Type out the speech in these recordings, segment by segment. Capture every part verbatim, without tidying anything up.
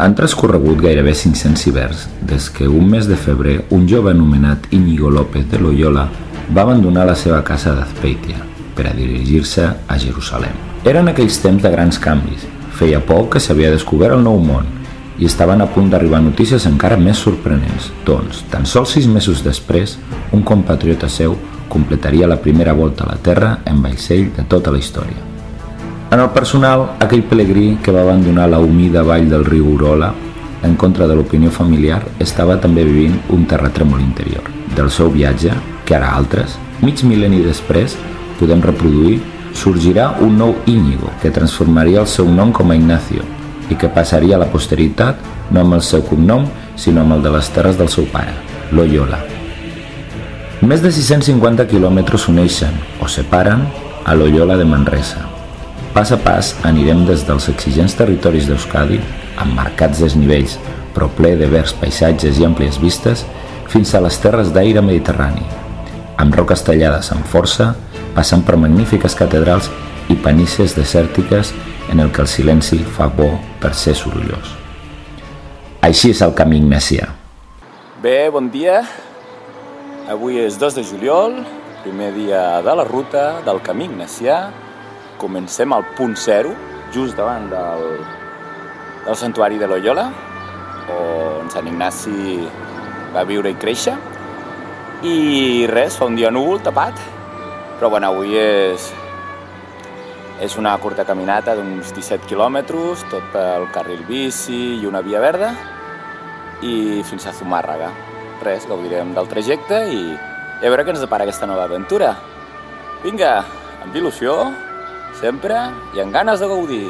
Han transcorregut gairebé cinc-cents hiverns des que un mes de febrer un jove anomenat Íñigo López de Loyola va abandonar la seva casa d'Azpeitia per a dirigir-se a Jerusalem. Eren aquells temps de grans canvis. Feia poc que s'havia descobert el nou món i estaven a punt d'arribar notícies encara més sorprenents. Doncs, tan sols sis mesos després, un compatriota seu completaria la primera volta a la Terra en vaixell de tota la història. En el personal, aquell pelegrí que va abandonar la humida vall del riu Urola en contra de l'opinió familiar estava també vivint un terratrèmol interior. Del seu viatge, que ara altres, mig mil·lenni després, podem reproduir, sorgirà un nou Íñigo que transformaria el seu nom com a Ignacio i que passaria a la posteritat no amb el seu cognom, sinó amb el de les terres del seu pare, Loyola. Més de sis-cents cinquanta quilòmetres uneixen o separen a Loyola de Manresa. Pas a pas anirem des dels exigents territoris d'Euskadi, amb marcats desnivells, però ple de verds paisatges i àmplies vistes, fins a les terres d'aire mediterrani, amb roques tallades amb força, passant per magnífiques catedrals i panisses desèrtiques en el que el silenci fa bo per ser sorollós. Així és el camí ignasià. Bé, bon dia. Avui és dos de juliol, primer dia de la ruta del camí ignasià. Comencem al punt zero, just davant del, del santuari de Loyola, on Sant Ignasi va viure i créixer. I res, fa un dia núvol, tapat, però bueno, avui és, és una curta caminata d'uns disset quilòmetres, tot pel carril bici i una via verda, i fins a Zumárraga. Res, gaudirem del trajecte i, i a veure què ens depara aquesta nova aventura. Vinga, amb il·lusió, sempre i amb ganes de gaudir.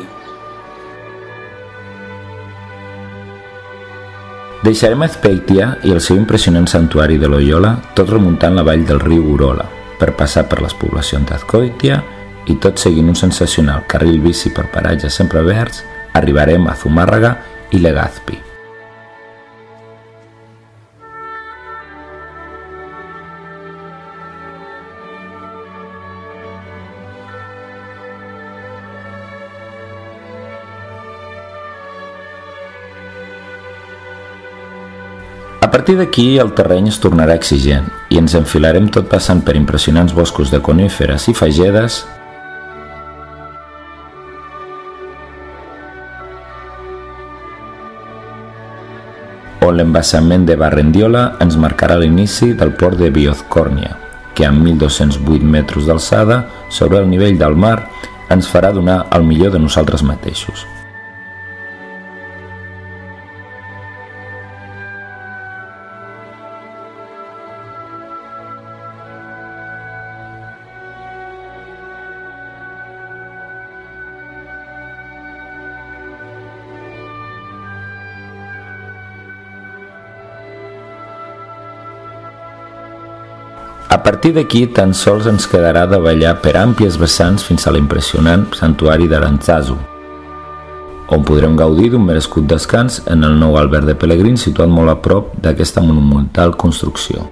Deixarem Azpeitia i el seu impressionant santuari de Loyola, tot remuntant la vall del riu Urola, per passar per les poblacions d'Azpeitia i tot seguint un sensacional carril bici per paratges sempre verds, arribarem a Zumárraga i Legazpi. A partir d'aquí el terreny es tornarà exigent i ens enfilarem tot passant per impressionants boscos de coníferes i fagedes on l'embassament de Barrendiola ens marcarà l'inici del port de Biozkornia, que amb mil dos-cents vuit metres d'alçada sobre el nivell del mar ens farà donar el millor de nosaltres mateixos. A partir d'aquí tan sols ens quedarà davallar per àmplies vessants fins a l'impressionant santuari d'Arantzazu, on podrem gaudir d'un merescut descans en el nou alberg de pelegrins situat molt a prop d'aquesta monumental construcció.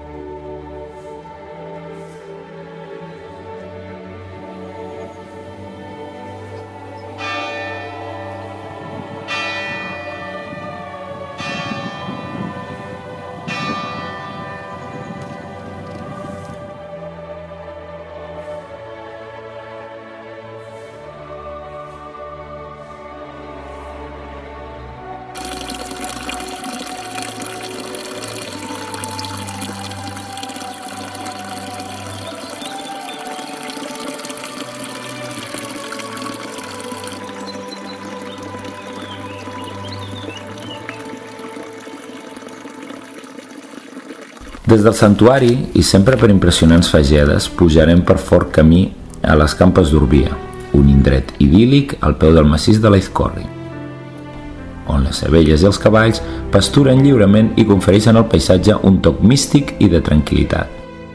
Des del santuari, i sempre per impressionants fagedes, pujarem per fort camí a les Campes d'Urbia, un indret idíl·lic al peu del massís de l'Aizkorri, on les abelles i els cavalls pasturen lliurement i confereixen al paisatge un toc místic i de tranquil·litat.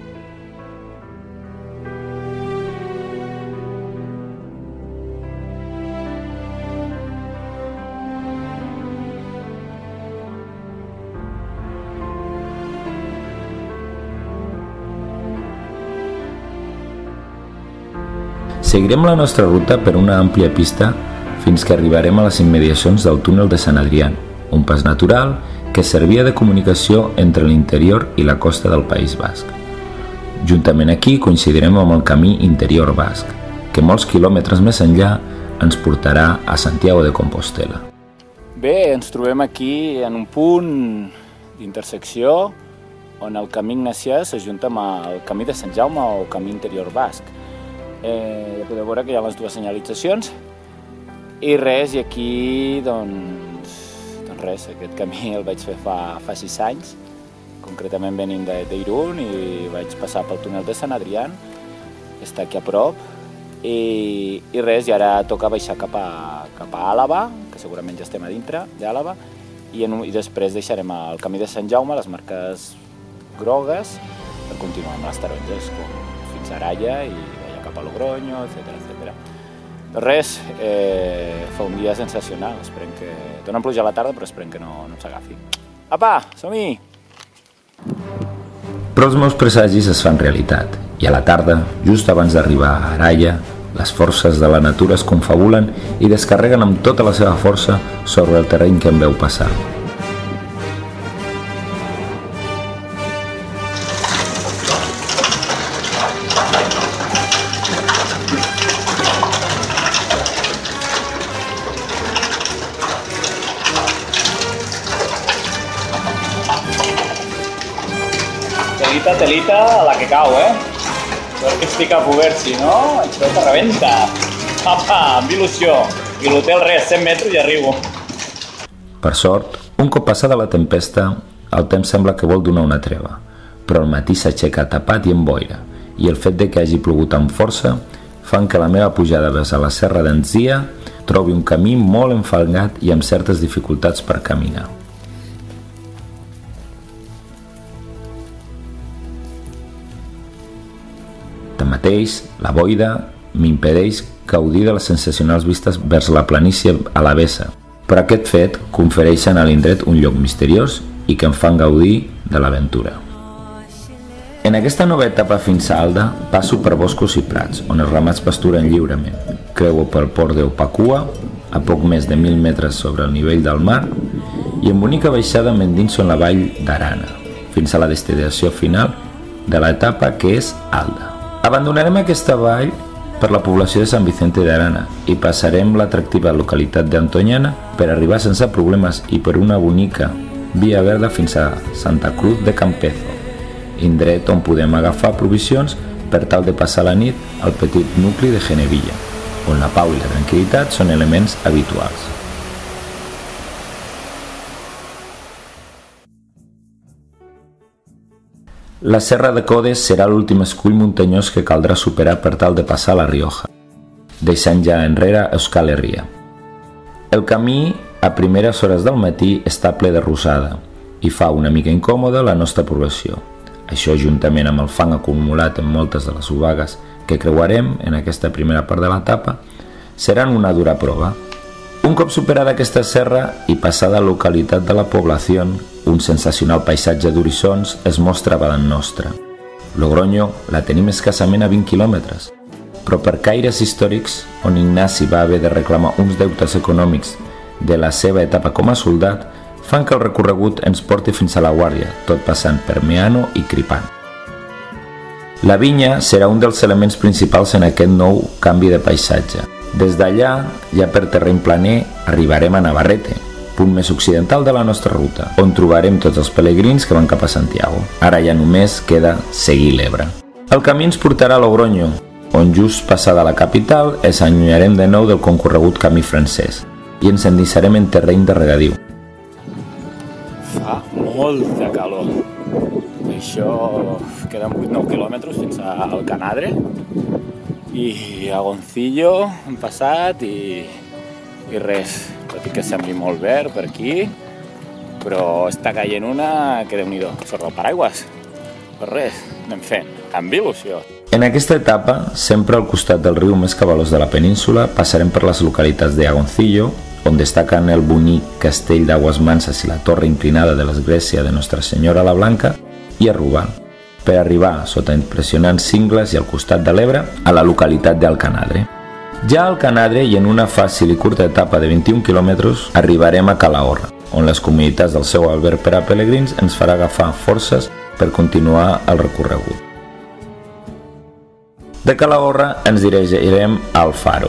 Seguirem la nostra ruta per una àmplia pista fins que arribarem a les immediacions del túnel de Sant Adrià, un pas natural que servia de comunicació entre l'interior i la costa del País Basc. Juntament aquí coincidirem amb el camí interior basc, que molts quilòmetres més enllà ens portarà a Santiago de Compostela. Bé, ens trobem aquí en un punt d'intersecció on el camí ignacià s'ajunta amb el camí de Sant Jaume o camí interior basc. Eh, ja podeu veure que hi ha les dues senyalitzacions i res, i aquí doncs, doncs res, aquest camí el vaig fer fa, fa sis anys, concretament venint d'Irun, i vaig passar pel túnel de Sant Adrià, que està aquí a prop, i, i res, i ara toca baixar cap a, cap a Àlava, que segurament ja estem a dintre d'Àlava, i, en, i després deixarem el camí de Sant Jaume, les marques grogues, per continuar amb les taronges, com fins a Araya i allà cap a Logroño, etcètera, etcètera. Res, eh, fa un dia sensacional, esperem que... Dóna pluja a la tarda, però esperem que no, no s'agafi. Apa, som-hi! Però els meus presagis es fan realitat, i a la tarda, just abans d'arribar a Araya, les forces de la natura es confabulen i descarreguen amb tota la seva força sobre el terreny que em veu passar. Telita, telita, a la que cau, eh? Sort que estic a Puberci, no? Això que rebenta. Apa, amb il·lusió. I l'hotel res, cent metres i arribo. Per sort, un cop passada la tempesta, el temps sembla que vol donar una treva, però el matí s'aixeca tapat i amb boira, i el fet de que hagi plogut amb força fan que la meva pujada vers a la serra d'Enzia trobi un camí molt enfangat i amb certes dificultats per caminar. Tanmateix, la boira m'impedeix gaudir de les sensacionals vistes vers la planícia alavesa, però aquest fet confereixen a l'indret un lloc misteriós i que em fan gaudir de l'aventura. En aquesta nova etapa fins a Alda passo per boscos i prats, on els ramats pasturen lliurement. Creuo pel port d'Opakua, a poc més de mil metres sobre el nivell del mar, i en bonica baixada m'endinso en la vall d'Arana, fins a la destinació final de l'etapa que és Alda. Abandonarem aquesta vall per la població de Sant Vicente de Arana i passarem l'atractiva localitat d'Antonyana per arribar sense problemes i per una bonica via verda fins a Santa Cruz de Campezo, indret on podem agafar provisions per tal de passar la nit al petit nucli de Genevilla, on la pau i la tranquil·litat són elements habituals. La Serra de Codes serà l'últim escull muntanyós que caldrà superar per tal de passar a la Rioja, deixant ja enrere Euskal Herria. El camí, a primeres hores del matí, està ple de rosada i fa una mica incòmoda la nostra progressió. Això, juntament amb el fang acumulat en moltes de les obagues que creuarem en aquesta primera part de l'etapa, seran una dura prova. Un cop superada aquesta serra i passada la localitat de la població, un sensacional paisatge d'horitzons es mostra davant nostre. Logroño la tenim escassament a vint quilòmetres, però per caires històrics, on Ignasi va haver de reclamar uns deutes econòmics de la seva etapa com a soldat, fan que el recorregut ens porti fins a la Guàrdia, tot passant per Meano i Cripant. La vinya serà un dels elements principals en aquest nou canvi de paisatge. Des d'allà, ja per terreny planer, arribarem a Navarrete, punt més occidental de la nostra ruta, on trobarem tots els pelegrins que van cap a Santiago. Ara ja només queda seguir l'Ebre. El camí ens portarà a Logroño, on just passada la capital ens allunyarem de nou del concorregut camí francès i ens endinsarem en terreny de regadiu. Fa molta calor. Això queden vuit nou quilòmetres fins al Canadre i a Goncillo hem passat i, i res, tot i que sembli molt verd per aquí, però està caient una que déu-n'hi-do, sort del paraigües. Per res, anem fent, amb il·lusió. En aquesta etapa, sempre al costat del riu més cabalós de la península, passarem per les localitats de Agoncillo, on destaquen el bonic castell d'Aguas Manses i la torre inclinada de l'església de Nostra Senyora la Blanca, i a Rubal, per arribar, sota impressionants cingles i al costat de l'Ebre, a la localitat d'Alcanadre. Ja al Canadre i en una fàcil i curta etapa de vint-i-un quilòmetres arribarem a Calahorra, on les comunitats del seu alberg per a pelegrins ens farà agafar forces per continuar el recorregut. De Calahorra ens dirigirem al Faro.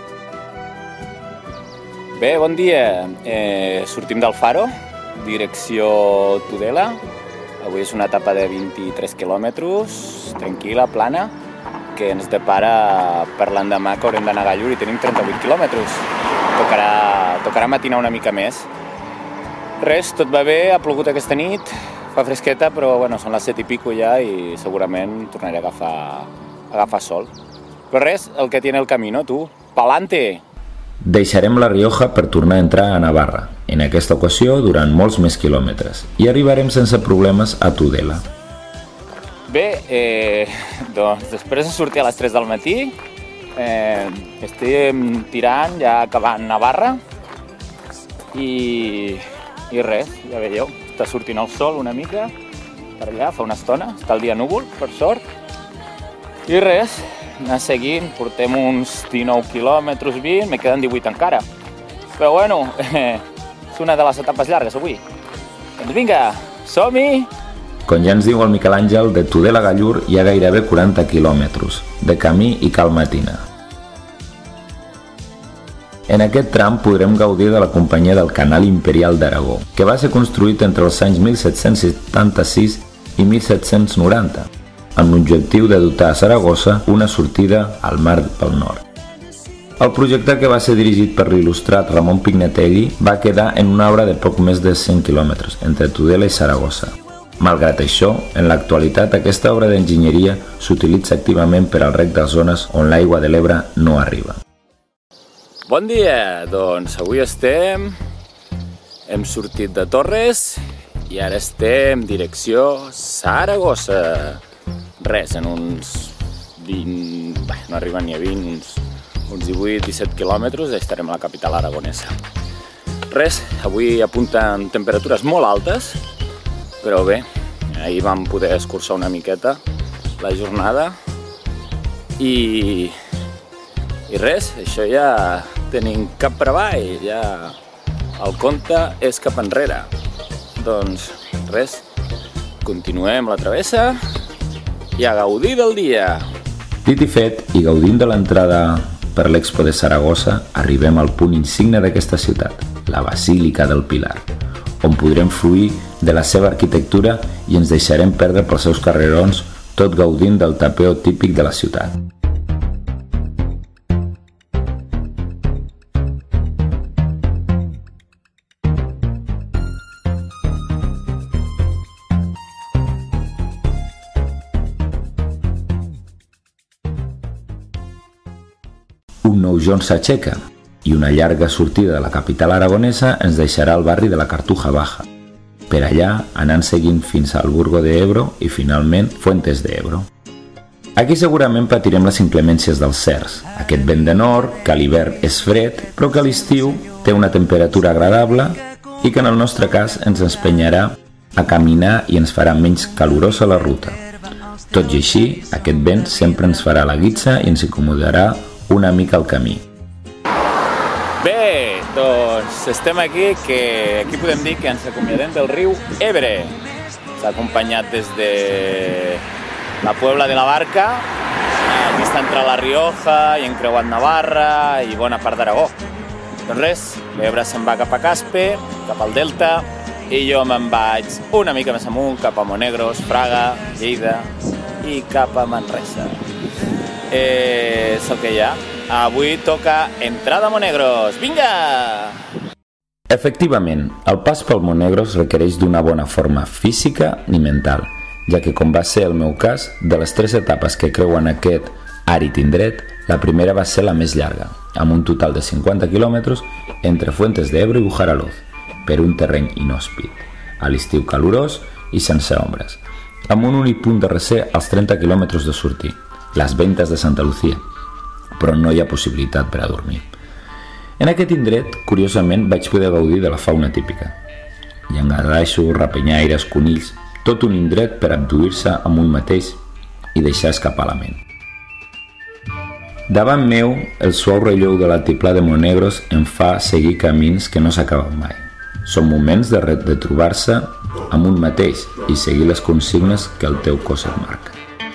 Bé, bon dia. Eh, sortim del Faro, direcció Tudela. Avui és una etapa de vint-i-tres quilòmetres, tranquil·la, plana, que ens depara per l'endemà que haurem d'anar a Gallur i tenim trenta-vuit quilòmetres. Tocarà, tocarà matinar una mica més. Res, tot va bé, ha plogut aquesta nit, fa fresqueta, però bueno, són les set i pico ja i segurament tornaré a agafar, a agafar sol. Però res, el que tiene el camino, tu. Pa'lante! Deixarem La Rioja per tornar a entrar a Navarra, en aquesta ocasió durant molts més quilòmetres, i arribarem sense problemes a Tudela. Bé, eh, doncs després de sortir a les tres del matí, eh, estem tirant, ja acabant Navarra, i, i res, ja veieu, està sortint el sol una mica, per allà, fa una estona, està el dia núvol, per sort, i res, anar seguint, portem uns dinou quilòmetres, vint, me queden divuit encara. Però bueno, eh, és una de les etapes llargues avui. Doncs vinga, som-hi! Com ja ens diu el Miquel Àngel, de Tudela a Gallur hi ha gairebé quaranta quilòmetres, de camí i cal matina. En aquest tram podrem gaudir de la companyia del Canal Imperial d'Aragó, que va ser construït entre els anys mil set-cents setanta-sis i mil set-cents noranta, amb l'objectiu de dotar a Saragossa una sortida al mar pel nord. El projecte, que va ser dirigit per l'il·lustrat Ramon Pignatelli, va quedar en una obra de poc més de cent quilòmetres entre Tudela i Saragossa. Malgrat això, en l'actualitat aquesta obra d'enginyeria s'utilitza activament per al reg de zones on l'aigua de l'Ebre no arriba. Bon dia! Doncs avui estem... Hem sortit de Torres i ara estem direcció Saragossa. Res, en uns vint... Bé, no arriben ni a vint, uns, uns divuit disset quilòmetres ja estarem a la capital aragonesa. Res, avui apunten temperatures molt altes, però bé, ahir vam poder escurçar una miqueta la jornada i, i res, això ja tenim cap per avall, ja el compte és cap enrere. Doncs res, continuem la travessa i a gaudir del dia. Dit i fet, i gaudint de l'entrada per l'Expo de Saragossa, arribem al punt insigne d'aquesta ciutat, la Basílica del Pilar, on podrem fruir de la seva arquitectura i ens deixarem perdre pels seus carrerons, tot gaudint del tapeo típic de la ciutat. Un nou jorn s'aixeca i una llarga sortida de la capital aragonesa ens deixarà al barri de la Cartuja Baja. Per allà, anant seguint fins al Burgo de Ebro i finalment Fuentes de Ebro. Aquí segurament patirem les inclemències dels cercs, aquest vent de nord, que a l'hivern és fred, però que a l'estiu té una temperatura agradable i que en el nostre cas ens empenyarà a caminar i ens farà menys calorosa la ruta. Tot i així, aquest vent sempre ens farà la guitza i ens incomodarà una mica el camí. Bé, doncs estem aquí, que aquí podem dir que ens acomiadem del riu Ebre. S'ha acompanyat des de la Puebla de la Barca, aquí està entre La Rioja i encreuat Navarra i bona part d'Aragó. Doncs res, l'Ebre se'n va cap a Caspe, cap al Delta, i jo me'n vaig una mica més amunt, cap a Monegros, Fraga, Lleida i cap a Manresa. Eh, és el que hi ha. Avui toca entrada a Monegros. Vinga! Efectivament, el pas pel Monegros requereix d'una bona forma física i mental, ja que, com va ser el meu cas, de les tres etapes que creuen aquest àrid indret, la primera va ser la més llarga, amb un total de cinquanta quilòmetres entre Fuentes de Ebro i Bujaraloz, per un terreny inhòspit, a l'estiu calorós i sense ombres, amb un únic punt de recer als trenta quilòmetres de sortir, les Ventas de Santa Lucía, però no hi ha possibilitat per a dormir. En aquest indret, curiosament, vaig poder gaudir de la fauna típica. Llangardaixos, rapenyaires, conills, tot un indret per abduir-se amb un mateix i deixar escapar la ment. Davant meu, el suau relleu de l'altiplà de Monegros em fa seguir camins que no s'acaben mai. Són moments de, de trobar-se amb un mateix i seguir les consignes que el teu cos et marca.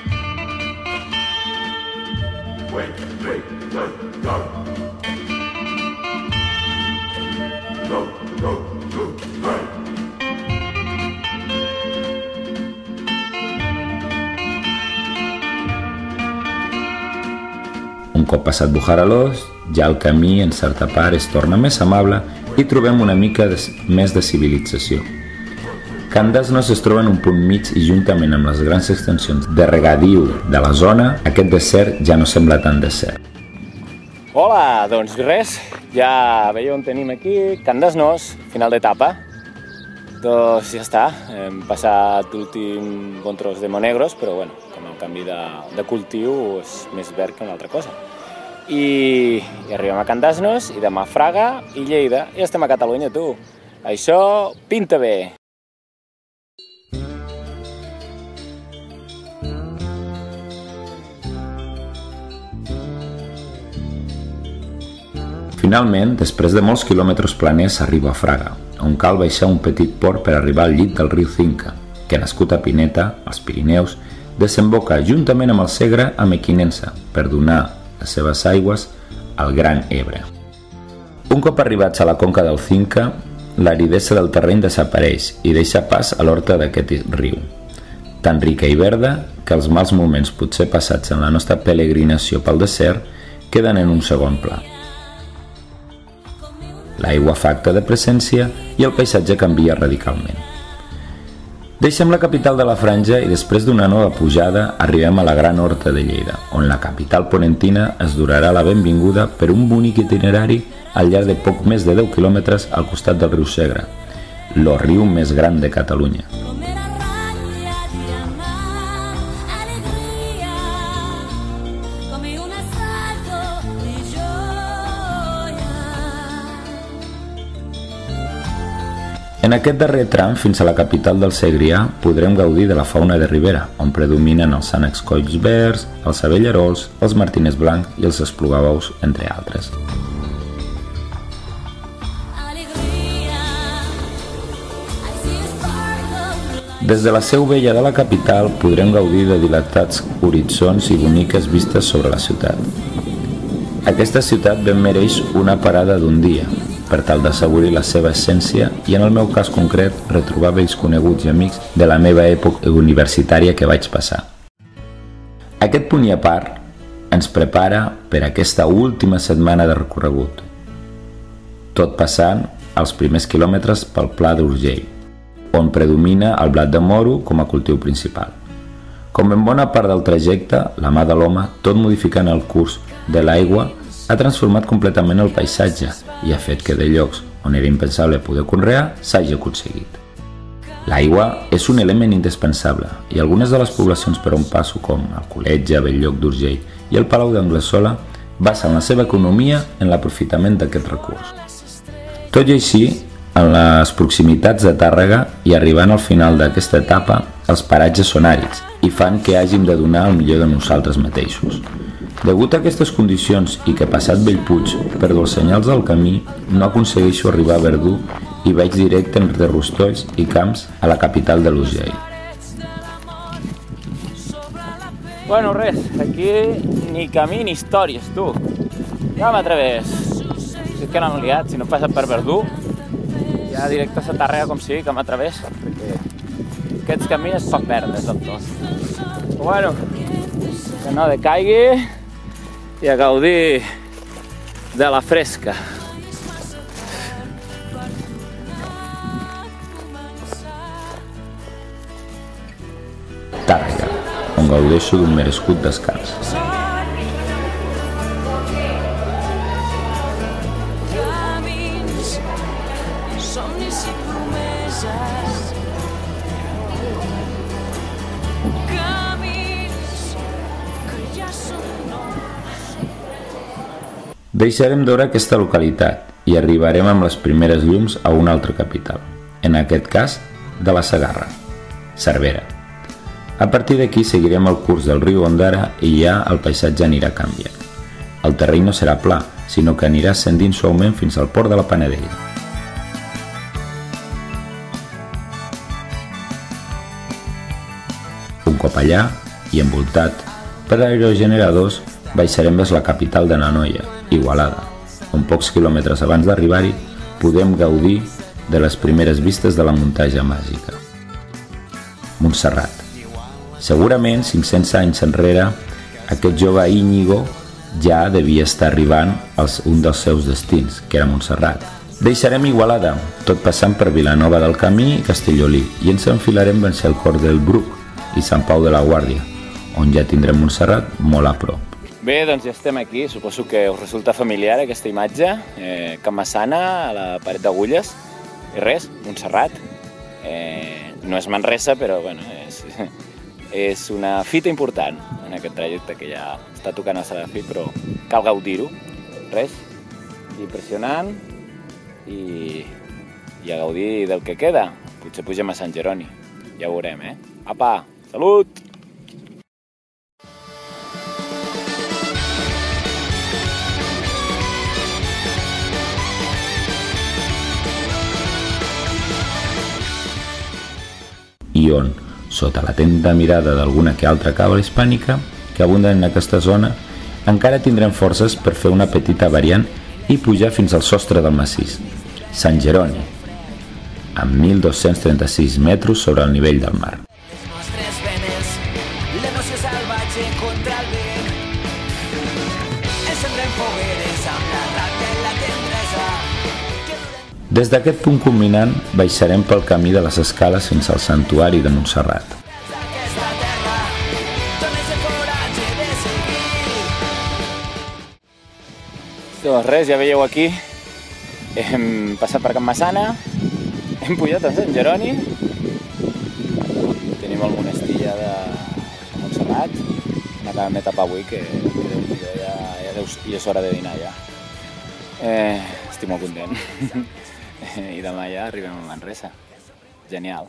Un cop passat Bujaralós, ja el camí en certa part es torna més amable i trobem una mica de, més de civilització. Candasnos es troba en un punt mig i juntament amb les grans extensions de regadiu de la zona, aquest desert ja no sembla tan desert. Hola, doncs res, ja veieu on tenim aquí, Candasnos, final d'etapa. Doncs ja està, hem passat l'últim bon tros de Monegros, però bueno, com el canvi de, de cultiu és més verd que una altra cosa. I, i arribem a Candasnos, i demà Fraga i Lleida, i estem a Catalunya, tu. Això pinta bé. Finalment, després de molts quilòmetres planers, s'arriba a Fraga, on cal baixar un petit port per arribar al llit del riu Cinca, que nascut a Pineta, als Pirineus, desemboca juntament amb el Segre a Mequinensa per donar les seves aigües al Gran Ebre. Un cop arribats a la conca del Cinca, l'aridesa del terreny desapareix i deixa pas a l'horta d'aquest riu, tan rica i verda que els mals moments potser passats en la nostra peregrinació pel desert queden en un segon pla. L'aigua fa acte de presència i el paisatge canvia radicalment. Deixem la capital de la Franja i després d'una nova pujada arribem a la Gran Horta de Lleida, on la capital ponentina es donarà la benvinguda per un bonic itinerari al llarg de poc més de deu quilòmetres al costat del riu Segre, el riu més gran de Catalunya. En aquest darrer tram, fins a la capital del Segrià, podrem gaudir de la fauna de ribera, on predominen els ànecs colls verds, els abellarols, els martiners blancs i els esplugabaus, entre altres. Des de la seu vella de la capital podrem gaudir de dilatats horitzons i boniques vistes sobre la ciutat. Aquesta ciutat ben mereix una parada d'un dia, per tal d'assaborir la seva essència i, en el meu cas concret, retrobar vells coneguts i amics de la meva època universitària que vaig passar. Aquest punt i a part ens prepara per aquesta última setmana de recorregut, tot passant els primers quilòmetres pel Pla d'Urgell, on predomina el blat de moro com a cultiu principal. Com en bona part del trajecte, la mà de l'home, tot modificant el curs de l'aigua, ha transformat completament el paisatge i ha fet que de llocs on era impensable poder conrear s'hagi aconseguit. L'aigua és un element indispensable i algunes de les poblacions per on passo, com Alcoletge, Bell-lloc d'Urgell i el Palau d'Anglesola, basen la seva economia en l'aprofitament d'aquest recurs. Tot i així, en les proximitats de Tàrrega i arribant al final d'aquesta etapa, els paratges són àrids i fan que hàgim de donar el millor de nosaltres mateixos. Degut a aquestes condicions i que passat Bellpuig perdo els senyals del camí, no aconsegueixo arribar a Verdú i vaig directe entre rostolls i camps a la capital de l'Urgell. Bueno, res, aquí ni camí ni històries, tu. Ja m'atrevés. Si és que no m'he liat, si no passa per Verdú, ja directe a Tàrrega com sigui que m'atrevés, perquè aquests camins es pot perdre del tot. Però bueno, que no decaigui i a gaudir de la fresca. Tàrrega, on gaudeixo d'un merescut descans. Deixarem d'hora aquesta localitat i arribarem amb les primeres llums a una altra capital, en aquest cas de la Segarra, Cervera. A partir d'aquí seguirem el curs del riu Ondara i ja el paisatge anirà canviant. El terreny no serà pla, sinó que anirà ascendint suaument fins al port de la Panadella. Un cop allà, i envoltat per aerogeneradors, baixarem vers la capital de Nanoia, Igualada, on pocs quilòmetres abans d'arribar-hi podem gaudir de les primeres vistes de la muntanya màgica. Montserrat. Segurament, cinc-cents anys enrere, aquest jove Íñigo ja devia estar arribant a un dels seus destins, que era Montserrat. Deixarem Igualada, tot passant per Vilanova del Camí i Castellolí, i ens enfilarem vers el cor del Bruc i Sant Pau de la Guàrdia, on ja tindrem Montserrat molt a prop. Bé, doncs ja estem aquí. Suposo que us resulta familiar aquesta imatge. Eh, Can Massana, a la paret d'Agulles. I res, Montserrat. Eh, no és Manresa, però bueno, és, és una fita important en aquest trajecte que ja està tocant a Serafí, però cal gaudir-ho. Res, impressionant i, i a gaudir del que queda. Potser pugem a Sant Jeroni. Ja ho veurem, eh? Apa, salut! I on, sota l'atenta mirada d'alguna que altra cabra hispànica que abunden en aquesta zona, encara tindrem forces per fer una petita variant i pujar fins al sostre del massís, Sant Jeroni, amb mil dos-cents trenta-sis metres sobre el nivell del mar. Des d'aquest punt culminant baixarem pel camí de les escales fins al santuari de Montserrat. Doncs res, ja veieu aquí, hem passat per Can Massana, hem pujat a Sant Jeroni, tenim el monestir ja de Montserrat, n'acabem d'etapar avui que ja, ja, ja és hora de dinar ja. Eh, estic molt content. I demà ja arribem a Manresa. Genial.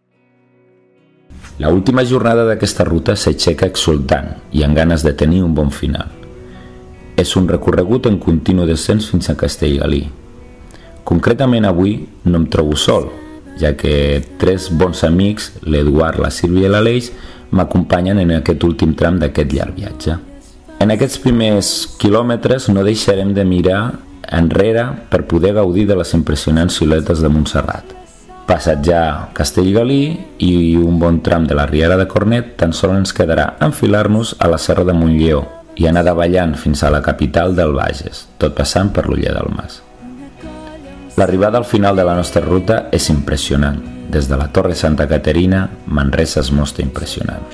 La última jornada d'aquesta ruta s'aixeca exultant i amb ganes de tenir un bon final. És un recorregut en continu descens fins a Castellgalí. Concretament avui no em trobo sol, ja que tres bons amics, l'Eduard, la Sílvia i l'Aleix, m'acompanyen en aquest últim tram d'aquest llarg viatge. En aquests primers quilòmetres no deixarem de mirar enrere per poder gaudir de les impressionants siluetes de Montserrat. Passat ja Castellgalí i un bon tram de la Riera de Cornet, tan sols ens quedarà enfilar-nos a la Serra de Montlleu i anar davallant fins a la capital del Bages, tot passant per l'Uller del Mas. L'arribada al final de la nostra ruta és impressionant. Des de la Torre Santa Caterina, Manresa es mostra impressionant.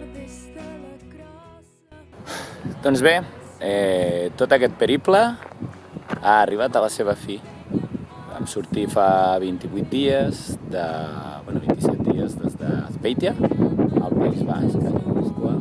Doncs bé, eh, tot aquest periple ha arribat a la seva fi. Vam sortir fa vint-i-vuit dies, de, bueno, vint-i-set dies des d'Azpeitia, al País Basc, a Guipúscoa,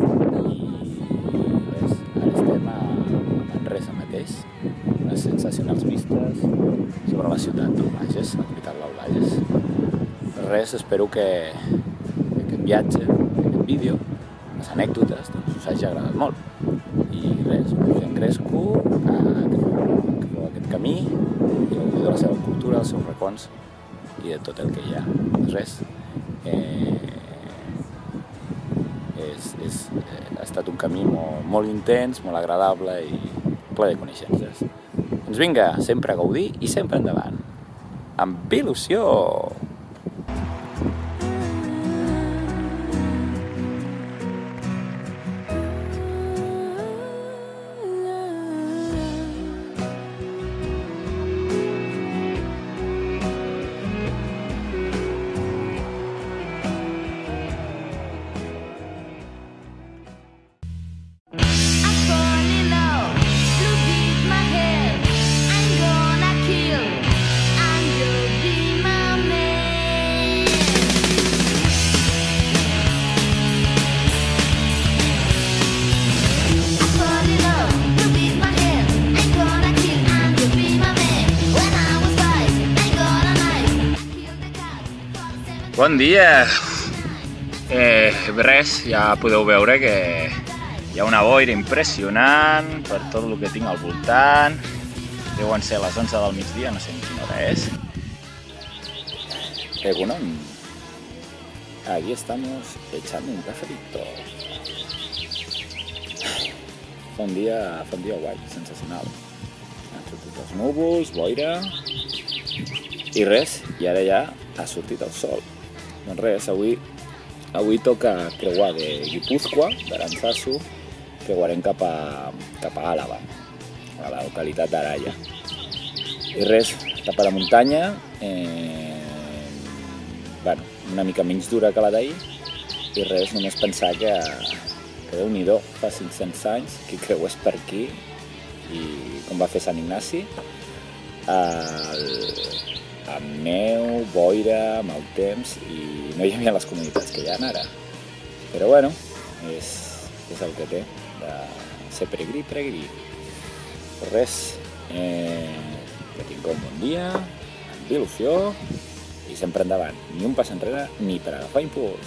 i res, ara estem a Manresa mateix, unes sensacionals vistes sobre la ciutat del Bages, la capital del Bages. Res, espero que aquest viatge, aquest vídeo, les anècdotes, doncs us hagi agradat molt. I res, us engresco a que feu aquest camí i gaudiu de la seva cultura, dels seus racons i de tot el que hi ha. Res, eh, és, és, ha estat un camí molt, molt intens, molt agradable i ple de coneixences. Doncs vinga, sempre a gaudir i sempre endavant. Amb il·lusió! Bon dia! Eh, res, ja podeu veure que Hi ha una boira impressionant per tot el que tinc al voltant. Deuen ser les onze del migdia, no sé quina hora és. Egunon. Aquí estamos echando un cafelito. Fa un dia, fa un dia guai, sensacional. Han sortit els núvols, boira i res, i ara ja ha sortit el sol. Doncs res, avui, avui toca creuar de Guipúzcoa, d'Arantzazu, creuarem cap a, cap a Àlava, a la localitat d'Araya. I res, cap a la muntanya, eh, bueno, una mica menys dura que la d'ahir, i res, només pensar que, que Déu-n'hi-do, fa cinc-cents anys que creués per aquí, i com va fer Sant Ignasi, el, amb neu, boira, mal temps, i no hi havia les comunitats que hi ha ara. Però bueno, és, és el que té de ser peregrí, peregrí. Res, eh, que tinc un bon dia, amb il·lusió, i sempre endavant, ni un pas enrere, ni per agafar impuls.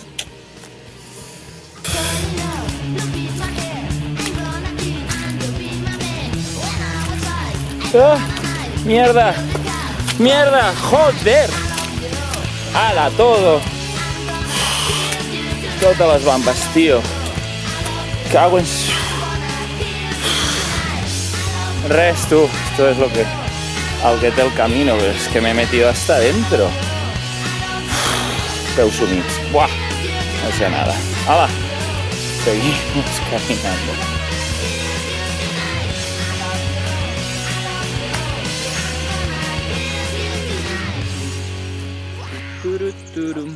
¡Ah! ¡Mierda! ¡Mierda! ¡Joder! ¡Hala, todo! Totes les bambes, tío. Cago en... Res, tú. Esto es lo que... al que té el camino, es que me he metido hasta dentro. Peus humits. Buah, no sé nada. ¡Hala! Seguimos caminando. Turu, turu.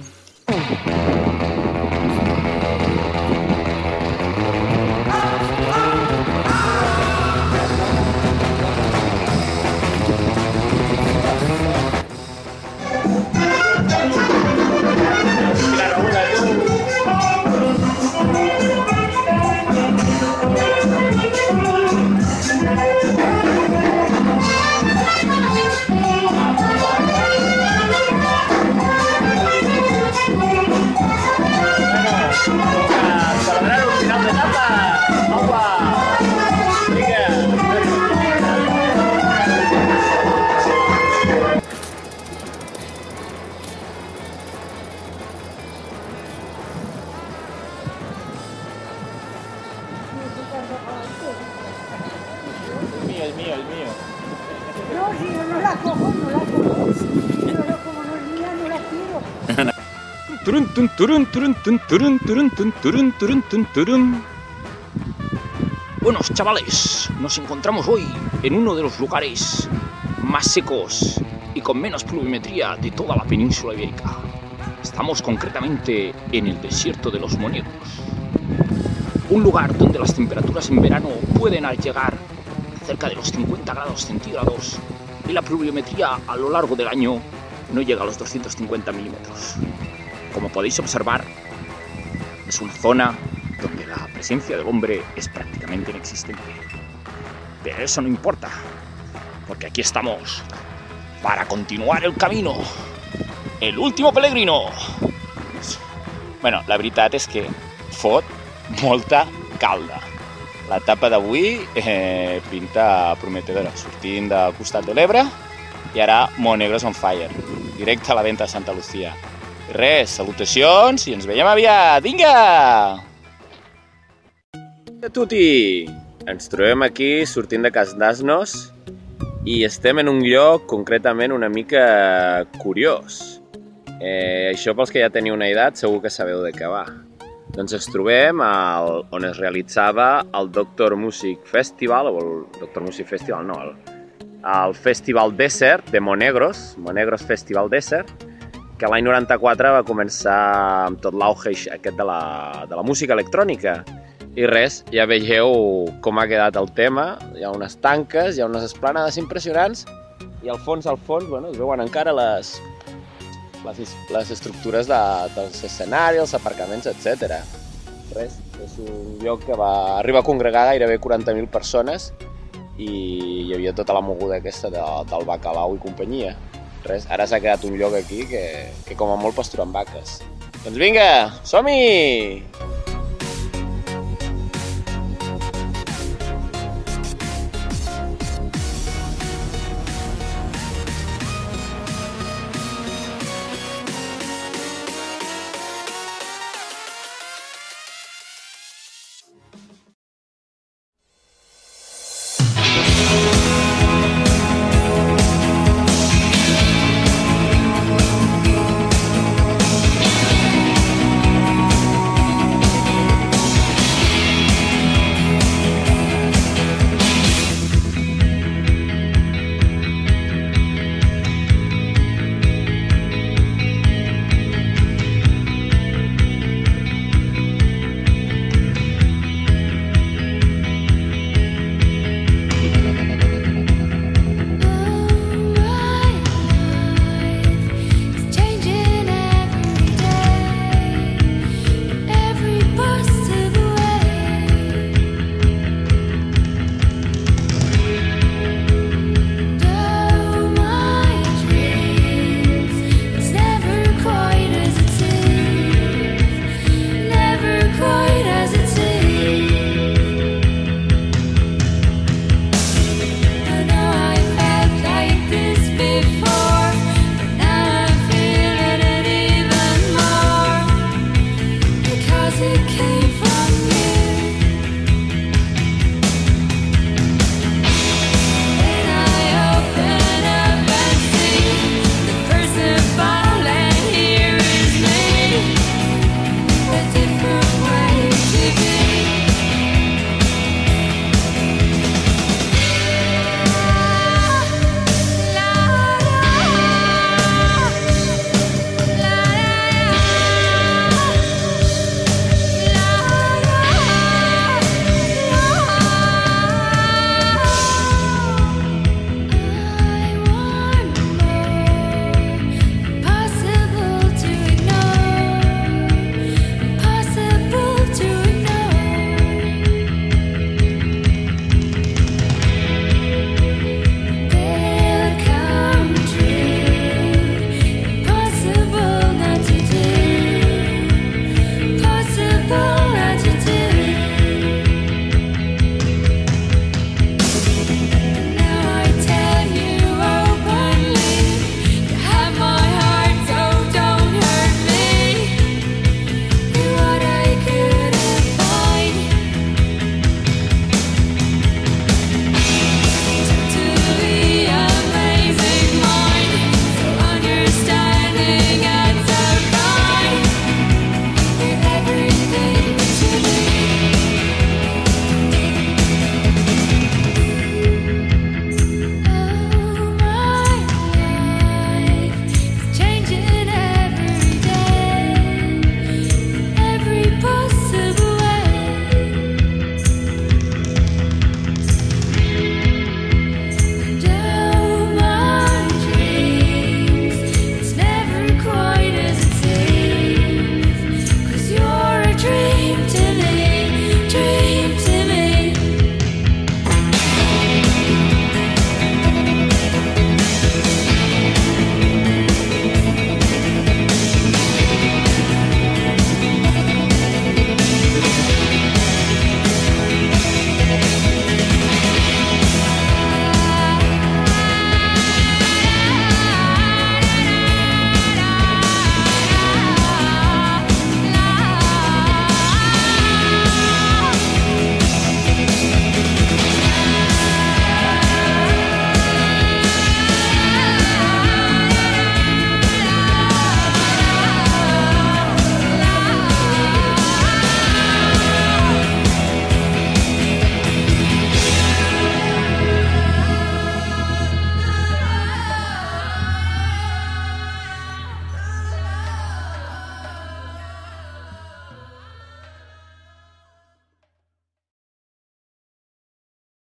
El mío, el mío. No, si yo no la cojo, no la cojo. Pero como no es mía, no la quiero. Turun, tun, turun, turun, tun, turun, turun, tun, turun, turun, tun, turun. Buenos chavales, nos encontramos hoy en uno de los lugares más secos y con menos pluviometría de toda la península ibérica. Estamos concretamente en el desierto de los Monegros. Un lugar donde las temperaturas en verano pueden llegar a cerca de los cincuenta grados centígrados y la pluviometría a lo largo del año no llega a los doscientos cincuenta milímetros. Como podéis observar, es una zona donde la presencia del hombre es prácticamente inexistente. Pero eso no importa, porque aquí estamos para continuar el camino. El último peregrino. Bueno, la veritat és que fot molta calda. L'etapa d'avui eh, pinta prometedora, sortint del costat de l'Ebre i ara Monegros on fire, directe a la venta de Santa Lucía. I res, salutacions i ens veiem aviat. Vinga! Hola a tutti! Ens trobem aquí sortint de Cas d'Asnos i estem en un lloc concretament una mica curiós. Eh, això pels que ja teniu una edat segur que sabeu de què va. Doncs ens trobem al, on es realitzava el Doctor Music Festival, o el Doctor Music Festival, no, el, el Festival Desert de Monegros, Monegros Festival Desert, que l'any noranta-quatre va començar amb tot l'auge aquest de la, de la música electrònica. I res, ja veieu com ha quedat el tema, hi ha unes tanques, hi ha unes esplanades impressionants, i al fons, al fons, bueno, es veuen encara les... Les, les estructures de, dels escenaris, els aparcaments, etcètera. Res, és un lloc que va arribar a congregar gairebé quaranta mil persones i hi havia tota la moguda aquesta de, del Bacalao i companyia. Res, ara s'ha quedat un lloc aquí que, que com a molt pasturen vaques. Doncs vinga, som-hi!